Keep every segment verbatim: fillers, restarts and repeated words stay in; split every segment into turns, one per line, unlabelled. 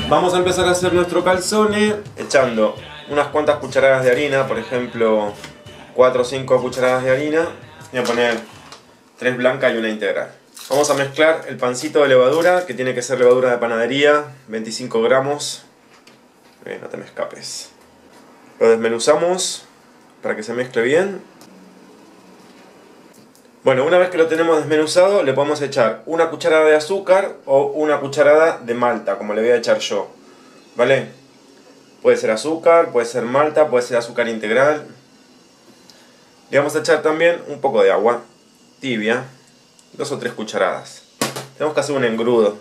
Vamos a empezar a hacer nuestro calzone echando unas cuantas cucharadas de harina, por ejemplo cuatro o cinco cucharadas de harina. Voy a poner tres blancas y una integral. Vamos a mezclar el pancito de levadura, que tiene que ser levadura de panadería, veinticinco gramos. Eh, no te me escapes. Lo desmenuzamos para que se mezcle bien. Bueno, una vez que lo tenemos desmenuzado, le podemos echar una cucharada de azúcar o una cucharada de malta, como le voy a echar yo. ¿Vale? Puede ser azúcar, puede ser malta, puede ser azúcar integral. Le vamos a echar también un poco de agua tibia, dos o tres cucharadas. Tenemos que hacer un engrudo.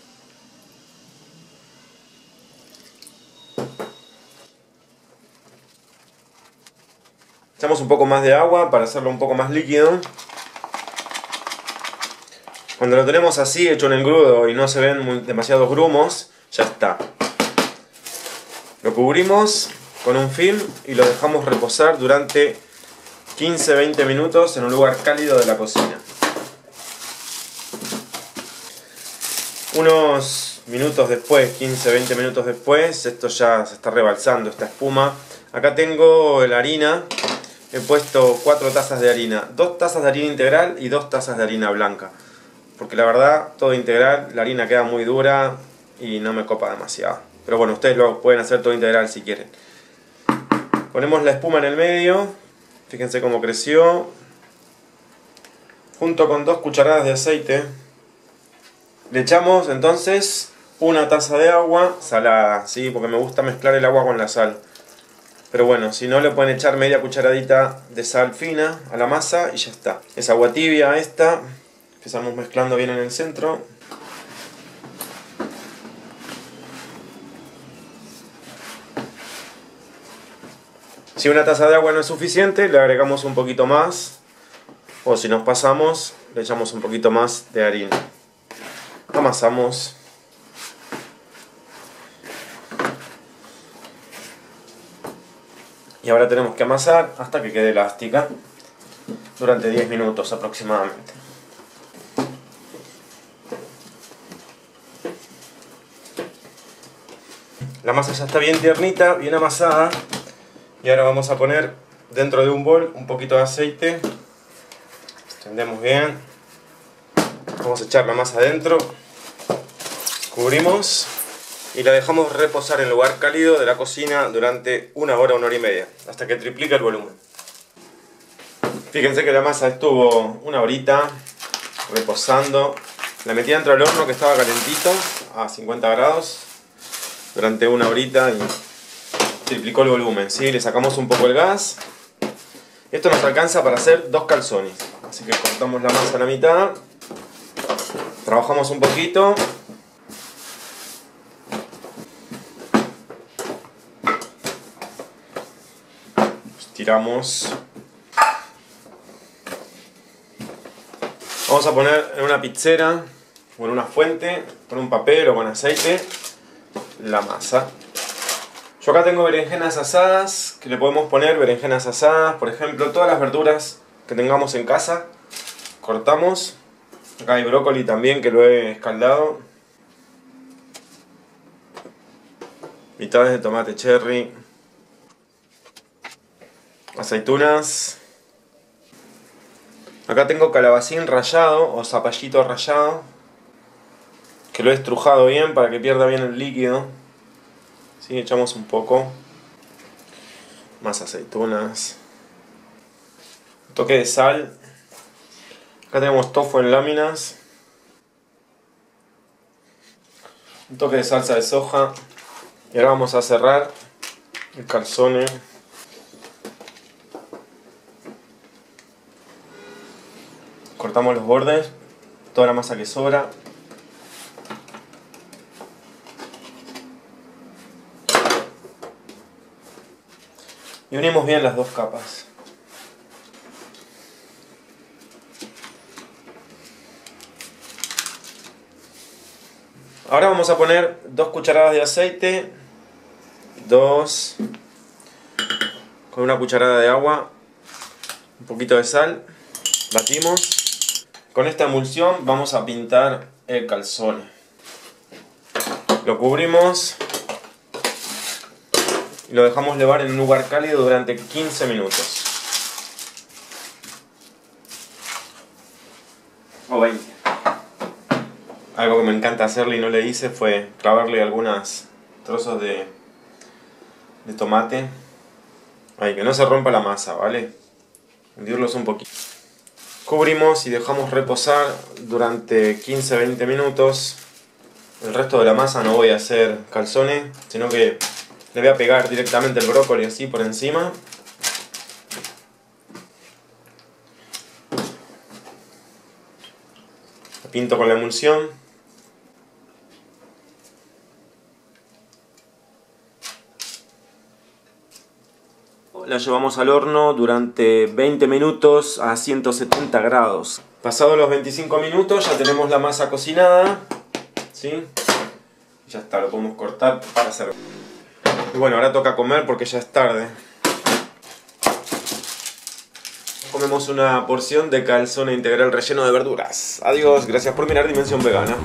Echamos un poco más de agua para hacerlo un poco más líquido. Cuando lo tenemos así, hecho un engrudo y no se ven muy, demasiados grumos, ya está. Lo cubrimos con un film y lo dejamos reposar durante quince a veinte minutos en un lugar cálido de la cocina. Unos minutos después, quince a veinte minutos después, esto ya se está rebalsando, esta espuma. Acá tengo la harina, he puesto cuatro tazas de harina, dos tazas de harina integral y dos tazas de harina blanca. Porque la verdad, todo integral, la harina queda muy dura y no me copa demasiado. Pero bueno, ustedes lo pueden hacer todo integral si quieren. Ponemos la espuma en el medio, fíjense cómo creció. Junto con dos cucharadas de aceite, le echamos entonces una taza de agua salada, ¿sí? Porque me gusta mezclar el agua con la sal. Pero bueno, si no, le pueden echar media cucharadita de sal fina a la masa y ya está. Es agua tibia esta. Empezamos mezclando bien en el centro. Si una taza de agua no es suficiente, le agregamos un poquito más. O si nos pasamos, le echamos un poquito más de harina. Amasamos. Y ahora tenemos que amasar hasta que quede elástica. Durante diez minutos aproximadamente. La masa ya está bien tiernita, bien amasada. Y ahora vamos a poner dentro de un bol un poquito de aceite. Extendemos bien. Vamos a echar la masa adentro. Cubrimos. Y la dejamos reposar en lugar cálido de la cocina durante una hora, una hora y media. Hasta que triplique el volumen. Fíjense que la masa estuvo una horita reposando. La metí dentro del horno que estaba calentito a cincuenta grados. Durante una horita y triplicó el volumen, ¿sí? Le sacamos un poco el gas. Esto nos alcanza para hacer dos calzones. Así que cortamos la masa a la mitad. Trabajamos un poquito. Estiramos. Vamos a poner en una pizzera o en una fuente, con un papel o con aceite, la masa. Yo acá tengo berenjenas asadas, que le podemos poner berenjenas asadas, por ejemplo, todas las verduras que tengamos en casa. Cortamos. Acá hay brócoli también, que lo he escaldado. Mitades de tomate cherry. Aceitunas. Acá tengo calabacín rallado o zapallito rallado, que lo he estrujado bien para que pierda bien el líquido. ¿Sí? Echamos un poco. Más aceitunas. Un toque de sal. Acá tenemos tofu en láminas. Un toque de salsa de soja. Y ahora vamos a cerrar el calzone. Cortamos los bordes, toda la masa que sobra. Y unimos bien las dos capas. Ahora vamos a poner dos cucharadas de aceite, dos, con una cucharada de agua, un poquito de sal, batimos. Con esta emulsión vamos a pintar el calzone. Lo cubrimos y lo dejamos levar en un lugar cálido durante quince minutos. O veinte. Algo que me encanta hacerle y no le hice fue clavarle algunos trozos de, de tomate. Ahí, que no se rompa la masa, ¿vale? Hundirlos un poquito. Cubrimos y dejamos reposar durante quince a veinte minutos. El resto de la masa no voy a hacer calzones, sino que le voy a pegar directamente el brócoli así por encima. Lo pinto con la emulsión. La llevamos al horno durante veinte minutos a ciento setenta grados. Pasados los veinticinco minutos ya tenemos la masa cocinada, ¿sí? Ya está, lo podemos cortar para hacer. Y bueno, ahora toca comer porque ya es tarde. Comemos una porción de calzone integral relleno de verduras. Adiós, gracias por mirar Dimensión Vegana.